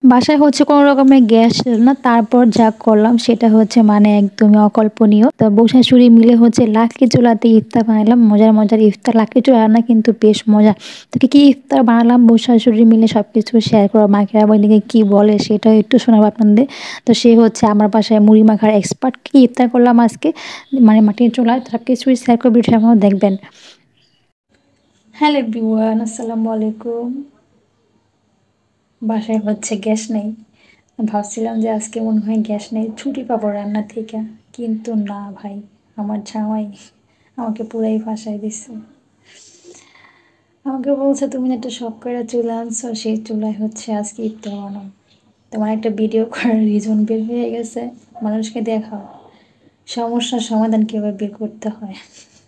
বাসায় হচ্ছে কোনো রকমের গ্যাস ছিল না, তারপর যা করলাম সেটা হচ্ছে মানে একদমই অকল্পনীয়। তো বউ শাশুড়ি মিলে হচ্ছে লাকড়ি চুলাতে ইফতার বানালাম, মজার মজার ইফতার। লাকড়ি চুলা রান্না কিন্তু বেশ মজা। তো কি কি ইফতার বানালাম বউ শাশুড়ি মিলে সবকিছু শেয়ার করো। মাকে আবার এদিকে কি বলে সেটাও একটু শোনাবো আপনাদের। তো সে হচ্ছে আমার বাসায় মুড়ি মাখার এক্সপার্ট। কি ইফতার করলাম আজকে মানে মাটির চুলায়, সব কিছুই শেয়ার করবো, ভিডিওর মধ্যে দেখবেন। হ্যালো এভরিওয়ান, আসসালামু আলাইকুম। বাসায় হচ্ছে গ্যাস নেই। ভাবছিলাম যে আজকে মনে হয় গ্যাস নেই, ছুটি পাবো রান্না থেকে, কিন্তু না ভাই, আমার জামাই আমাকে পুরাই ফাঁসাই দিচ্ছে। আমাকে বলছে তুমি একটা শখ করে চুলা আনছো, সেই চুলায় হচ্ছে আজকে ইফতার বানাও। তোমার একটা ভিডিও করার রিজন বের হয়ে গেছে, মানুষকে দেখাও সমস্যার সমাধান কীভাবে বের করতে হয়।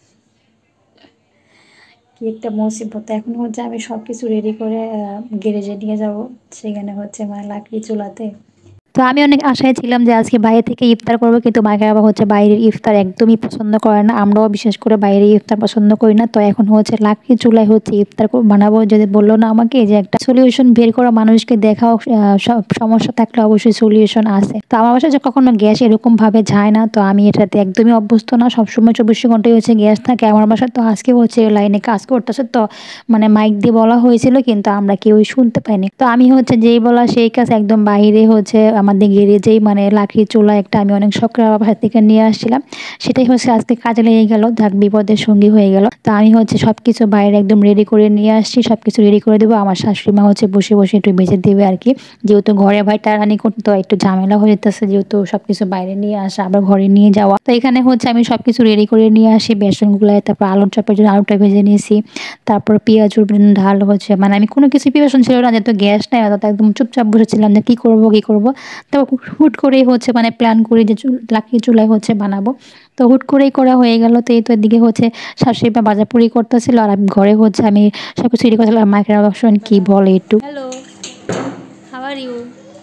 কি একটা মুসিবত। এখন হচ্ছে আমি সব কিছু রেডি করে গ্যারেজে নিয়ে যাব, সেখানে হচ্ছে মানে লাকড়ি চুলাতে। তো আমি অনেক আশায় ছিলাম যে আজকে বাইরে থেকে ইফতার করবো, কিন্তু মাকে বাবা হচ্ছে বাইরের ইফতার একদমই পছন্দ করে না, আমরাও বিশেষ করে বাইরের ইফতার পছন্দ করি না। তো এখন হচ্ছে লাকড়ি চুলায় হচ্ছে ইফতার বানাবো। যদি বললো না আমাকে যে একটা সলিউশন বের করা, মানুষকে দেখাও সব সমস্যা থাকলে অবশ্যই সলিউশন আছে। তো আমার বাসায় যে কখনো গ্যাস এরকম ভাবে যায় না, তো আমি এটাতে একদমই অভ্যস্ত না। সবসময় 24 ঘন্টায় হচ্ছে গ্যাস থাকে আমার বাসায়। তো আজকে হচ্ছে লাইনে কাজ করতেছে, তো মানে মাইক দিয়ে বলা হয়েছিল কিন্তু আমরা কেউই শুনতে পাইনি। তো আমি হচ্ছে যেই বলা সেই কাজ, একদম বাইরে হচ্ছে আমাদের গ্যারেজেই মানে লাকড়ি চুলা একটা আমি অনেক শখ করে বাবার হাত থেকে নিয়ে আসছিলাম, সেটাই হচ্ছে আজকে কাজে লেগে গেল, যাক বিপদের সঙ্গী হয়ে গেল। তো আমি হচ্ছে সবকিছু বাইরে একদম রেডি করে নিয়ে আসছি, সবকিছু রেডি করে দেবো। আমার শাশুড়ি মা হচ্ছে বসে বসে একটু বেজে দেবে আর কি, যেহেতু ঘরে ভাই টানানি করতে একটু ঝামেলা হয়ে যেতেছে, যেহেতু সবকিছু বাইরে নিয়ে আসা আবার ঘরে নিয়ে যাওয়া। তো এখানে হচ্ছে আমি সবকিছু রেডি করে নিয়ে আসি বেসন গুলায়, তারপর আলুর চপের জন্য আলুটা ভেজে নিয়েছি, তারপর পেঁয়াজুর ঢাল হচ্ছে মানে আমি কোনো কিছু প্রিপারেশন ছিল না, যেহেতু গ্যাস নেই, অর্থাৎ একদম চুপচাপ বসেছিলাম যে কি করব। তারপর হুট করেই হচ্ছে মানে প্ল্যান করি যে লাকড়ি চুলায় হচ্ছে বানাবো। তো হুট করেই করা হয়ে গেল। তো এই তো এদিকে হচ্ছে শাশুড়ি মা বাজারপুরি করতেছিল, আর আমি ঘরে হচ্ছে আমি সবকিছু রেডি করছিলাম। আর মাইক্রোওয়েভ অপশন কি বলে একটু। Hello, how are you?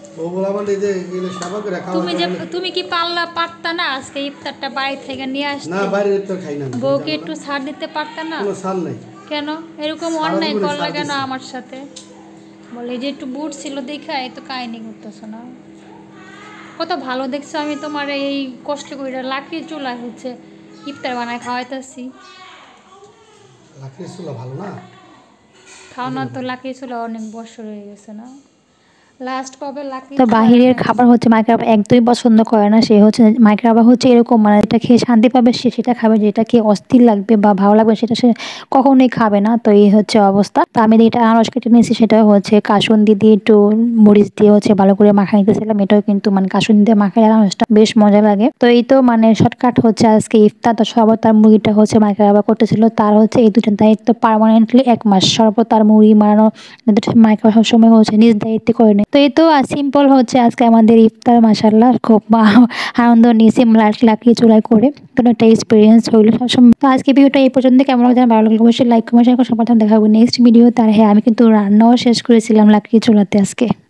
তুমি কি পারতা না আজকে ইফতারটা বাড়ি থেকে নিয়ে আসতে? না, বাইরের ইফতার খাই না। বউকে একটু ছাড় দিতে পারতা না? কোনো ছাড় নাই। কেন এরকম অন্যায় করলা কেন আমার সাথে? বলে যে একটু বুট ছিল দেখা এত কাহিনী করতেছো না। কত ভালো দেখছো আমি তোমার এই কষ্ট করে লাকড়ি চুলায় হচ্ছে ইফতার বানায় খাওয়াইতেছি। লাকড়ির চুলা ভালো না? খাও না তো, লাকড়ি চুলা অনেক বছর হয়ে গেছে না। লাস্ট কবে লাকড়ি তো বাহিরের খাবার হচ্ছে মাইকের বাবা একদমই পছন্দ করে না। সে হচ্ছে মাইকের বাবা হচ্ছে এরকম মানে এটা খেয়ে শান্তি পাবে সে সেটা খাবে, যেটা খেয়ে অস্থির লাগবে বা ভালো লাগবে সেটা সে কখনোই খাবে না। তো এই হচ্ছে অবস্থা। তো আমি এটা আনারস কেটে নিয়েছি, সেটা হচ্ছে কাসুন্দি দিয়ে একটু মরিচ দিয়ে হচ্ছে ভালো করে মাখাই নিতেছিলাম। এটাও কিন্তু মানে কাসুন্দি দিয়ে মাখাই আনারসটা বেশ মজা লাগে। তো এই তো মানে শর্টকাট হচ্ছে আজকে ইফতার। তো সবার তার মুড়িটা হচ্ছে মাইকের বাবা করতেছিল, তার হচ্ছে এই দুটো দায়িত্ব পার্মানেন্টলি 1 মাস সর্বত তার মুড়ি মারানো মাইকের সবসময় হচ্ছে নিজ দায়িত্বে করে নেয়। তো এই তো সিম্পল হচ্ছে আজকে আমাদের ইফতার, মাশাআল্লাহ খুব আনন্দ নিয়েছি লাকড়ি চুলায় করে। কোনো একটা এক্সপিরিয়েন্স হইলো সবসময়। তো আজকে ভিডিওটা এই পর্যন্ত। কেমন লাগছে ভালো লাগলে অবশ্যই লাইক কমেন্ট শেয়ার করে সবার দেখাবো নেক্সট ভিডিও। তার হ্যাঁ, আমি কিন্তু রান্নাও শেষ করেছিলাম লাকড়ি চুলাতে আজকে।